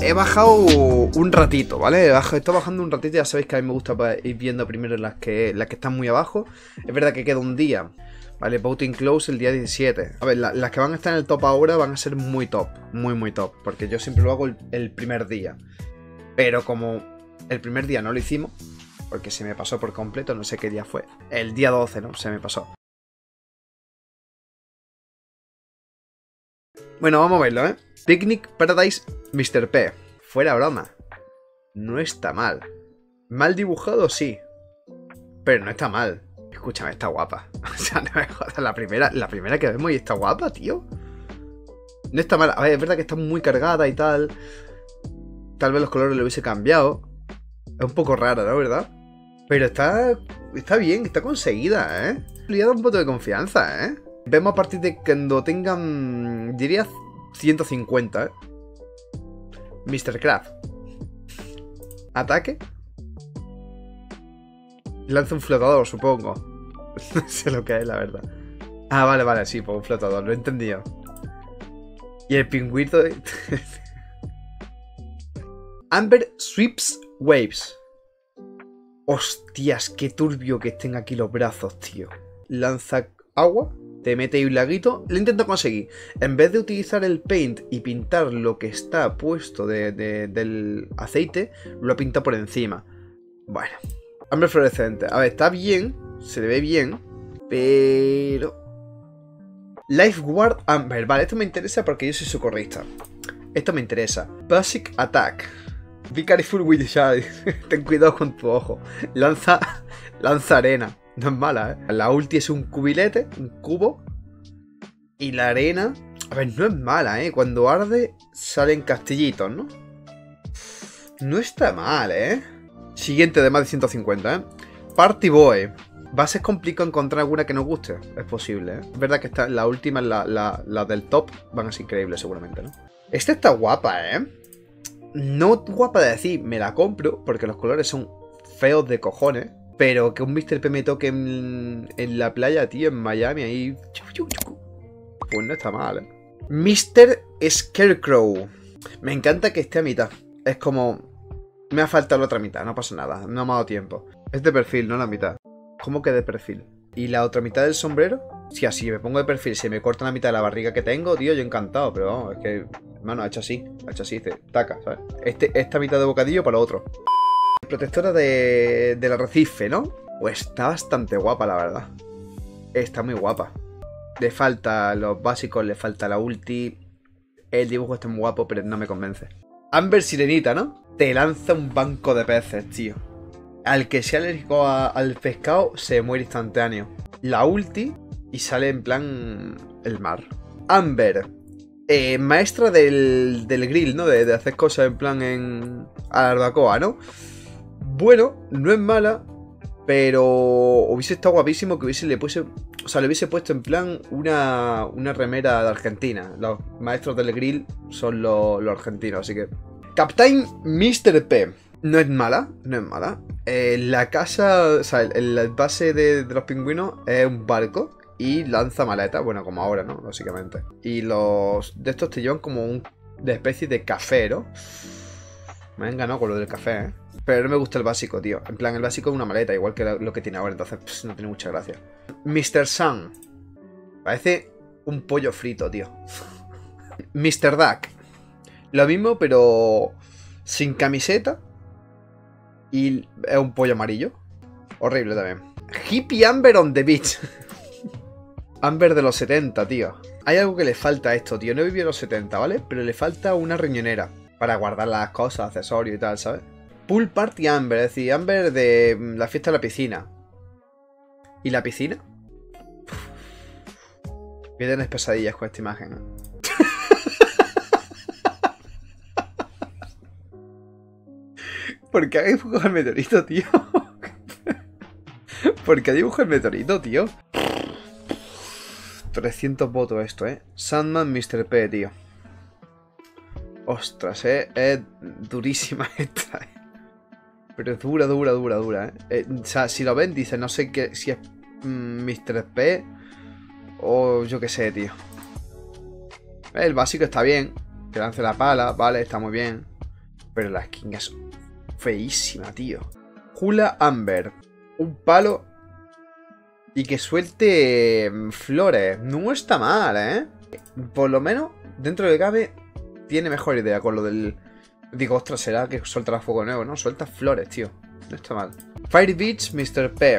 he bajado un ratito, ¿vale? Estoy bajando un ratito, ya sabéis que a mí me gusta ir viendo primero las que están muy abajo. Es verdad que queda un día, ¿vale? Voting Close el día 17. A ver, las que van a estar en el top ahora van a ser muy top, muy top, porque yo siempre lo hago el primer día. Pero como el primer día no lo hicimos, porque se me pasó por completo, no sé qué día fue. El día 12, ¿no? Se me pasó. Bueno, vamos a verlo, ¿eh? Picnic Paradise Mr. P. Fuera broma. No está mal. Mal dibujado, sí. Pero no está mal. Escúchame, está guapa. O sea, no me jodas. La primera que vemos y está guapa, tío. No está mal. A ver, es verdad que está muy cargada y tal. Tal vez los colores lo hubiese cambiado. Es un poco rara, ¿no? ¿Verdad? Pero está bien, está conseguida, ¿eh? Le ha dado un voto de confianza, ¿eh? Vemos a partir de cuando tengan, diría, 150, ¿eh? Mr. Craft. Ataque. Lanza un flotador, supongo. No sé lo que es, la verdad. Ah, vale, sí, pues un flotador, lo he entendido. Y el pingüito de... Amber Sweeps Waves. Hostias, qué turbio que estén aquí los brazos, tío. Lanza agua, te mete ahí un laguito. Lo intento conseguir. En vez de utilizar el paint y pintar lo que está puesto del aceite, lo pinta por encima. Bueno. Amber fluorescente. A ver, está bien. Se le ve bien. Pero... Lifeguard Amber. Vale, esto me interesa porque yo soy socorrista. Esto me interesa. Basic Attack. Be careful with the shade. Ten cuidado con tu ojo. Lanza arena. No es mala, ¿eh? La ulti es un cubilete, un cubo. Y la arena... A ver, no es mala, ¿eh? Cuando arde salen castillitos, ¿no? No está mal, ¿eh? Siguiente de más de 150, ¿eh? Party Boy. Va a ser complicado encontrar alguna que nos guste. Es posible, ¿eh? Es verdad que la última, la del top, van a ser increíbles seguramente, ¿no? Esta está guapa, ¿eh? No guapa de decir, me la compro, porque los colores son feos de cojones. Pero que un Mr. P me toque en la playa, tío, en Miami, ahí... Pues no está mal, ¿eh? Mr. Scarecrow. Me encanta que esté a mitad. Es como... Me ha faltado la otra mitad, no pasa nada, no me ha dado tiempo. Es de perfil, no la mitad. ¿Cómo que de perfil? ¿Y la otra mitad del sombrero? Si así me pongo de perfil, se me corta la mitad de la barriga que tengo, tío, yo encantado. Pero vamos, es que... Hermano, ha hecho así, dice, taca, ¿sabes? Esta mitad de bocadillo para lo otro. Protectora del arrecife, ¿no? Pues está bastante guapa, la verdad. Está muy guapa. Le falta los básicos, le falta la ulti. El dibujo está muy guapo, pero no me convence. Amber Sirenita, ¿no? Te lanza un banco de peces, tío. Al que sea alérgico al pescado, se muere instantáneo. La ulti y sale en plan el mar. Amber. Maestra del grill, ¿no? De hacer cosas en plan a la barbacoa, ¿no? Bueno, no es mala, pero hubiese estado guapísimo que le hubiese puesto en plan una remera de Argentina. Los maestros del grill son los argentinos, así que... Captain Mr. P. No es mala, no es mala. La casa, o sea, la base de los pingüinos es un barco y lanza maletas, bueno, como ahora, ¿no? Básicamente. Y los de estos te llevan como de especie de café, ¿no? Me han ganado con lo del café, ¿eh? Pero no me gusta el básico, tío. En plan, el básico es una maleta, igual que lo que tiene ahora, entonces no tiene mucha gracia. Mr. Sun. Parece un pollo frito, tío. Mr. Duck. Lo mismo, pero sin camiseta. Y es un pollo amarillo. Horrible también. Hippie Amber on the beach. Amber de los 70, tío. Hay algo que le falta a esto, tío. No he vivido los 70, ¿vale? Pero le falta una riñonera para guardar las cosas, accesorios y tal, ¿sabes? Pool Party Amber, es decir, Amber de la fiesta de la piscina. ¿Y la piscina? Voy a tener pesadillas con esta imagen, ¿eh? ¿Por qué ha dibujado el meteorito, tío? ¿Por qué ha dibujado el meteorito, tío? 300 votos esto, ¿eh? Sandman Mr. P, tío. Ostras, es durísima esta, ¿eh? Pero es dura, ¿eh? O sea, si lo ven, dicen, no sé si es Mr. P o yo qué sé, tío. El básico está bien. Que lance la pala, vale, está muy bien. Pero la skin es feísima, tío. Hula Amber. Un palo. Y que suelte flores. No está mal, ¿eh? Por lo menos, dentro de cabe, tiene mejor idea con lo del... Digo, ostras, será que soltará fuego nuevo, ¿no? Suelta flores, tío. No está mal. Fire Beach, Mr. P.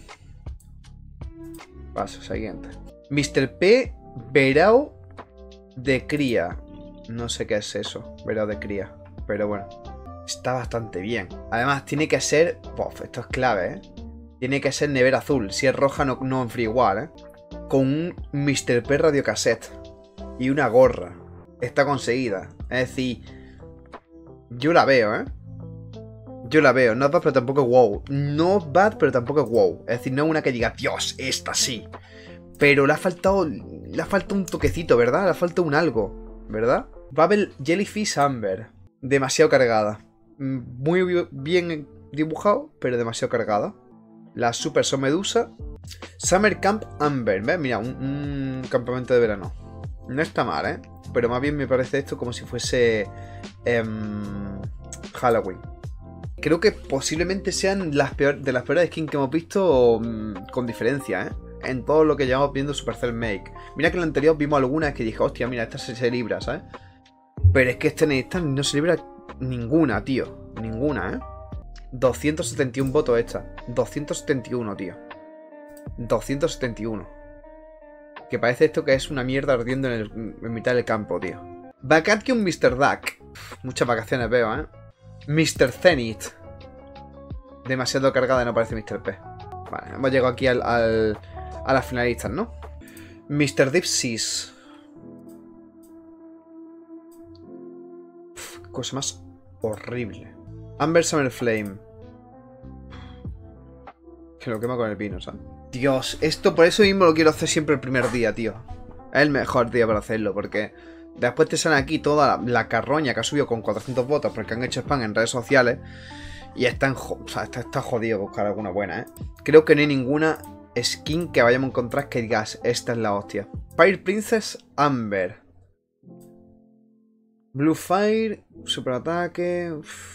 Paso, siguiente. Mr. P, verao de cría. No sé qué es eso, verao de cría. Pero bueno, está bastante bien. Además, tiene que ser... Pof, esto es clave, ¿eh? Tiene que ser nevera azul. Si es roja, no enfría igual, ¿eh? Con un Mr. P radiocassette. Y una gorra. Está conseguida. Es decir, yo la veo, ¿eh? Yo la veo. Not bad, pero tampoco es wow. No bad, pero tampoco es wow. Es decir, no es una que diga, Dios, esta sí. Pero le ha faltado un toquecito, ¿verdad? Le ha faltado un algo, ¿verdad? Bubble Jellyfish Amber. Demasiado cargada. Muy bien dibujado, pero demasiado cargada. La Super So Medusa. Summer Camp Amber. ¿Ves? Mira, un campamento de verano. No está mal, ¿eh? Pero más bien me parece esto como si fuese Halloween. Creo que posiblemente sean de las peores skins que hemos visto con diferencia, ¿eh? En todo lo que llevamos viendo Supercell Make. Mira que en el anterior vimos algunas que dije, hostia, mira, esta se libra, ¿sabes? Pero es que esta no se libra ninguna, tío. Ninguna, ¿eh? 271 votos esta. 271, tío. 271. Que parece esto que es una mierda ardiendo en mitad del campo, tío. Vacation Mr. Duck. Muchas vacaciones veo, ¿eh? Mr. Zenith. Demasiado cargada, no parece Mr. P. Vale, hemos llegado aquí a las finalistas, ¿no? Mr. Dipsys. Cosa más horrible. Amber Summer Flame. Que lo quema con el vino, ¿sabes? Dios, esto por eso mismo lo quiero hacer siempre el primer día, tío. Es el mejor día para hacerlo, porque después te sale aquí toda la carroña que ha subido con 400 votos porque han hecho spam en redes sociales. Y está jodido buscar alguna buena, ¿eh? Creo que no hay ninguna skin que vayamos a encontrar que digas, esta es la hostia. Fire Princess Amber. Blue Fire, superataque.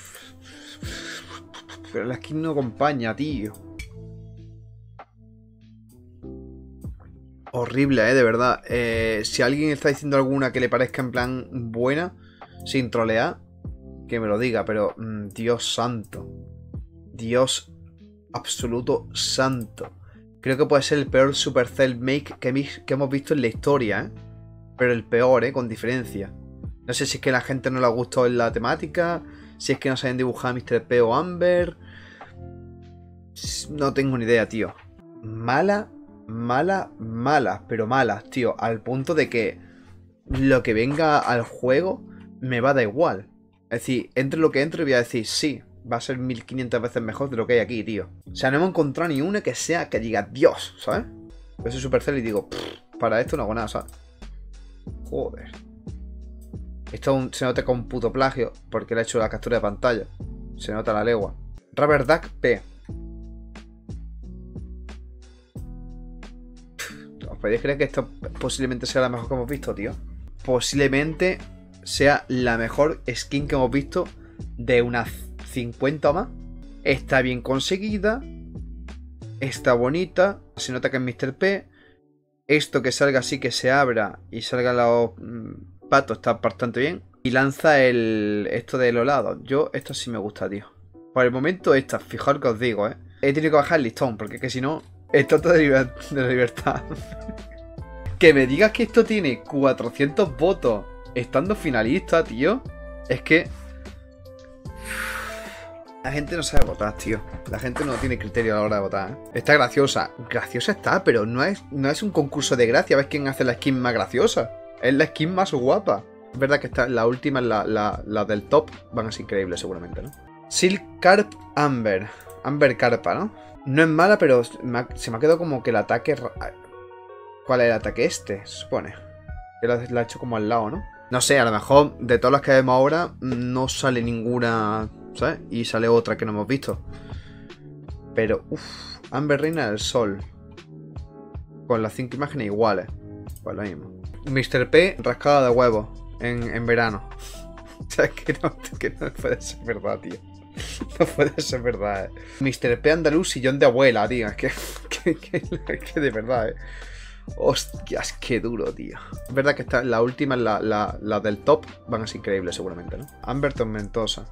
Pero la skin no acompaña, tío. Horrible, de verdad. Si alguien está diciendo alguna que le parezca en plan buena, sin trolear, que me lo diga, pero Dios santo. Dios absoluto santo. Creo que puede ser el peor Supercell Make que hemos visto en la historia, ¿eh? Pero el peor, con diferencia. No sé si es que a la gente no le gustó en la temática, si es que no saben dibujar a Mr. P o Amber. No tengo ni idea, tío. Mala, pero malas, tío. Al punto de que lo que venga al juego me va a dar igual. Es decir, entre lo que entre voy a decir, sí, va a ser 1500 veces mejor de lo que hay aquí, tío. O sea, no hemos encontrado ni una que sea que diga Dios, ¿sabes? Yo soy Supercell y digo, para esto no hago nada, ¿sabes? Joder. Esto se nota con un puto plagio, porque le he hecho la captura de pantalla. Se nota la legua. Rubber Duck P. ¿Os podéis creer que esto posiblemente sea la mejor que hemos visto, tío? Posiblemente sea la mejor skin que hemos visto de unas 50 o más. Está bien conseguida. Está bonita. Se nota que es Mr. P. Esto que salga así, que se abra y salgan los patos, está bastante bien. Y lanza esto de los lados. Esto sí me gusta, tío. Por el momento esta, fijaos que os digo, he tenido que bajar el listón, porque es que si no, esto de la libertad. Que me digas que esto tiene 400 votos estando finalista, tío. Es que la gente no sabe votar, tío. La gente no tiene criterio a la hora de votar, ¿eh? Está graciosa. Graciosa está, pero no es un concurso de gracia. ¿Ves quién hace la skin más graciosa? Es la skin más guapa. Es verdad que la última, la del top, van a ser increíbles seguramente, ¿no? Silk Carp Amber. Amber Carpa, ¿no? No es mala, pero se me ha quedado como que el ataque... ¿Cuál es el ataque este? Se supone. Que la ha hecho como al lado, ¿no? No sé, a lo mejor de todas las que vemos ahora no sale ninguna, ¿sabes? Y sale otra que no hemos visto. Pero, Amber Reina del Sol. Con las 5 imágenes iguales. Pues lo mismo. Mr. P, rascada de huevo. En verano. sea, que no puede ser verdad, tío. No puede ser verdad, Mr. P andaluz, sillón de abuela, tío. Es que de verdad, Hostias, qué duro, tío. Es verdad que la última, la del top, van a ser increíbles seguramente, ¿no? Amber tormentosa.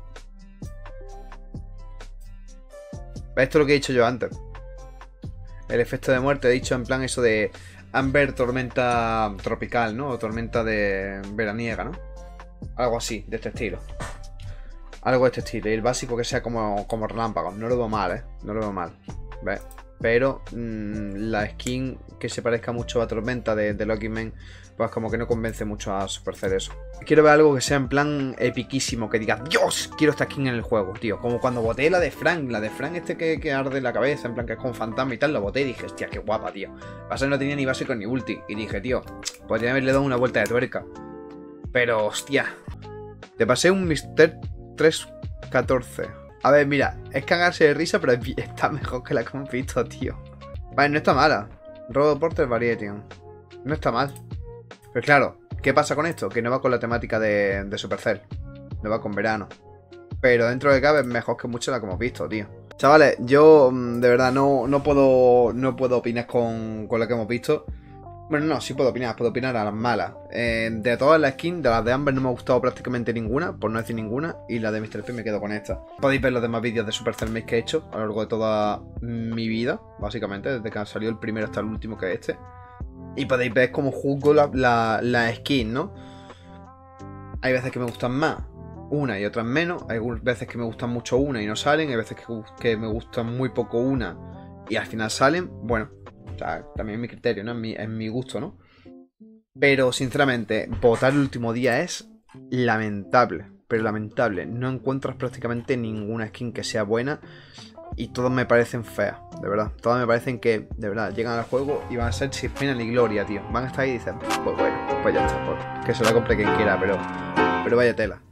Esto es lo que he dicho yo antes. El efecto de muerte, he dicho en plan eso de Amber tormenta tropical, ¿no? O tormenta de veraniega, ¿no? Algo así, de este estilo. Algo de este estilo. Y el básico que sea como relámpagos. No lo veo mal, No lo veo mal. ¿Ves? Pero la skin que se parezca mucho a Tormenta de Lucky Man, pues como que no convence mucho a Supercell eso. Quiero ver algo que sea en plan epiquísimo, que diga, Dios, quiero esta skin en el juego, tío. Como cuando boté la de Frank este que arde la cabeza, en plan que es con fantasma y tal, lo boté y dije, hostia, qué guapa, tío. Pasa que no tenía ni básico ni ulti. Y dije, tío, podría haberle dado una vuelta de tuerca. Pero, hostia. Te pasé un Mr. 314. A ver, mira, es cagarse de risa, pero está mejor que la que hemos visto, tío. Vale, no está mala. Robo Porter Variation. No está mal. Pero claro, ¿qué pasa con esto? Que no va con la temática de Supercell. No va con verano. Pero dentro de cabe es mejor que mucho la que hemos visto, tío. Chavales, yo de verdad no puedo opinar con la que hemos visto. Bueno, no, sí puedo opinar a las malas. De todas las skins, de las de Amber no me ha gustado prácticamente ninguna, por no decir ninguna, y la de Mr. P me quedo con esta. Podéis ver los demás vídeos de Supercell Mage que he hecho a lo largo de toda mi vida, básicamente, desde que salió el primero hasta el último, que es este. Y podéis ver cómo juzgo la skin, ¿no? Hay veces que me gustan más una y otras menos, hay veces que me gustan mucho una y no salen, hay veces que me gustan muy poco una y al final salen, bueno. O sea, también es mi criterio, ¿no? Es mi gusto, ¿no? Pero, sinceramente, votar el último día es lamentable. Pero lamentable. No encuentras prácticamente ninguna skin que sea buena. Y todas me parecen feas, de verdad. Todas me parecen que, de verdad, llegan al juego y van a ser sin pena ni gloria, tío. Van a estar ahí y dicen, pues bueno, pues ya está. Pues, que se la compre quien quiera, pero vaya tela.